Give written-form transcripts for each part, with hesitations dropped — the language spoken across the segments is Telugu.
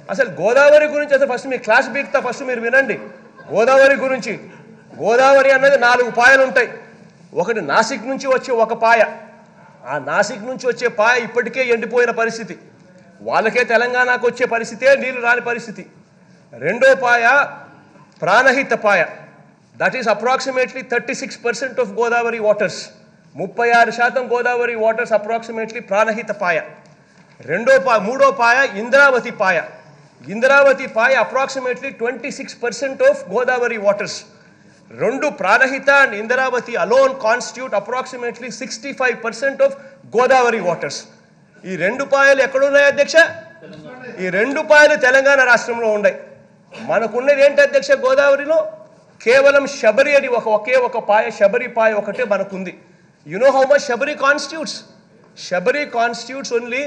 అసలు గోదావరి గురించి అసలు ఫస్ట్ మీ క్లాస్ బీక్తా ఫస్ట్ మీరు వినండి. గోదావరి గురించి, గోదావరి అన్నది 4 పాయలు ఉంటాయి. ఒకటి నాసిక్ నుంచి వచ్చే ఒక పాయ, ఆ నాసిక్ నుంచి వచ్చే పాయ ఇప్పటికే ఎండిపోయిన పరిస్థితి, వాళ్ళకే తెలంగాణకు వచ్చే పరిస్థితే నీళ్లు రాని పరిస్థితి. రెండో పాయ ప్రాణహిత పాయ, that is approximately 36% of Godavari waters. 36% Godavari waters approximately Pranahita పాయ. మూడో పాయ ఇంద్రావతి పాయ. ఇంద్రావతి పాయ అప్రాక్సిమేట్లీ 26% ఆఫ్ గోదావరి వాటర్స్. రెండు Pranahita and Indravati alone constitute approximately 65% of Godavari waters. ఈ 2 పాయలు ఎక్కడున్నాయి అధ్యక్ష? ఈ 2 పాయలు తెలంగాణ రాష్ట్రంలో ఉన్నాయి. మనకున్నది ఏంటి అధ్యక్ష? గోదావరిలో కేవలం శబరి అని ఒకే ఒక పాయ, శబరి పాయ ఒకటే మనకుంది. You know how much Sabari constitutes? Sabari constitutes only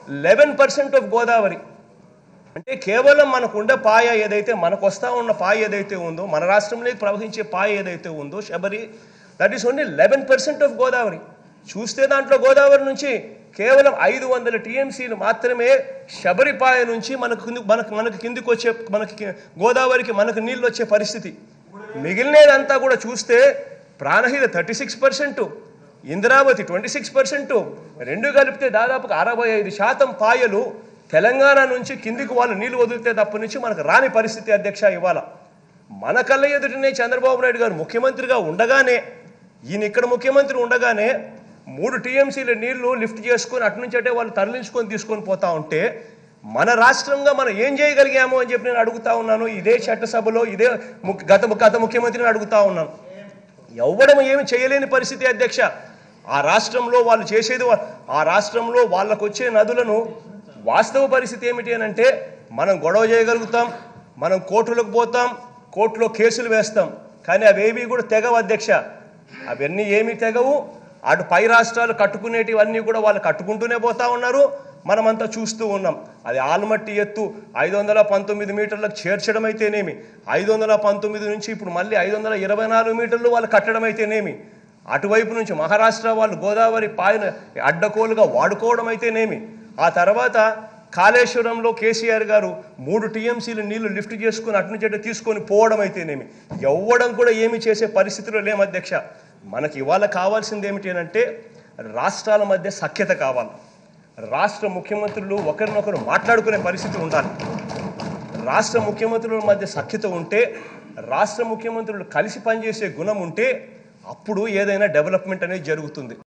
11% of Godavari. అంటే కేవలం మనకుండే పాయ ఏదైతే, మనకు వస్తూ ఉన్న పాయ ఏదైతే ఉందో, మన రాష్ట్రంలోకి ప్రవహించే పాయ ఏదైతే ఉందో Sabari, that is only 11% of Godavari. చూస్తే దాంట్లో గోదావరి నుంచి కేవలం 500 టీఎంసీలు మాత్రమే శబరి పాయ నుంచి మనకు కిందికి వచ్చే, గోదావరికి మనకు నీళ్ళు వచ్చే పరిస్థితి. మిగిలినదంతా కూడా చూస్తే ప్రాణహిత 36%, ఇంద్రావతి 26%, రెండు కలిపితే దాదాపుగా 65% పాయలు తెలంగాణ నుంచి కిందికి వాళ్ళు నీళ్లు వదిలితే తప్ప నుంచి మనకు రాని పరిస్థితి అధ్యక్ష. ఇవాళ మన కళ్ళ ఎదుటినే చంద్రబాబు నాయుడు గారు ముఖ్యమంత్రిగా ఉండగానే, ఈయన ఇక్కడ ముఖ్యమంత్రి ఉండగానే 3 టీఎంసీల నీళ్లు లిఫ్ట్ చేసుకొని అటు నుంచి అంటే వాళ్ళు తరలించుకొని తీసుకొని పోతా ఉంటే, మన రాష్ట్రంగా మనం ఏం చేయగలిగాము అని చెప్పి నేను అడుగుతా ఉన్నాను. ఇదే చట్టసభలో ఇదే గత ముఖ్యమంత్రిని అడుగుతా ఉన్నాను. ఎవ్వడం ఏమి చేయలేని పరిస్థితి అధ్యక్ష. ఆ రాష్ట్రంలో వాళ్ళు చేసేది, ఆ రాష్ట్రంలో వాళ్ళకు వచ్చే నదులను వాస్తవ పరిస్థితి ఏమిటి అని అంటే, మనం గొడవ చేయగలుగుతాం, మనం కోర్టులకు పోతాం, కోర్టులో కేసులు వేస్తాం, కానీ అవేవి కూడా తెగవు అధ్యక్ష. అవన్నీ ఏమీ తెగవు. అటు పై రాష్ట్రాలు కట్టుకునేటివన్నీ కూడా వాళ్ళు కట్టుకుంటూనే పోతా ఉన్నారు, మనమంతా చూస్తూ ఉన్నాం. అది ఆల్మట్టి ఎత్తు 519 మీటర్లకు చేర్చడం అయితేనేమి, 519 నుంచి ఇప్పుడు మళ్ళీ 524 మీటర్లు వాళ్ళు కట్టడం అయితేనేమి, అటువైపు నుంచి మహారాష్ట్ర వాళ్ళు గోదావరి పాయను అడ్డకోలుగా వాడుకోవడం అయితేనేమి, ఆ తర్వాత కాళేశ్వరంలో కేసీఆర్ గారు 3 టీఎంసీలు నీళ్లు లిఫ్ట్ చేసుకుని అటు నుంచి అటు తీసుకొని పోవడం అయితేనేమి, ఎవ్వడం కూడా ఏమి చేసే పరిస్థితిలో లేము అధ్యక్ష. మనకి ఇవాళ కావాల్సింది ఏమిటి అంటే, రాష్ట్రాల మధ్య సఖ్యత కావాలి. రాష్ట్ర ముఖ్యమంత్రులు ఒకరినొకరు మాట్లాడుకునే పరిస్థితి ఉండాలి. రాష్ట్ర ముఖ్యమంత్రుల మధ్య సఖ్యత ఉంటే, రాష్ట్ర ముఖ్యమంత్రులు కలిసి పనిచేసే గుణం ఉంటే, అప్పుడు ఏదైనా డెవలప్మెంట్ అనేది జరుగుతుంది.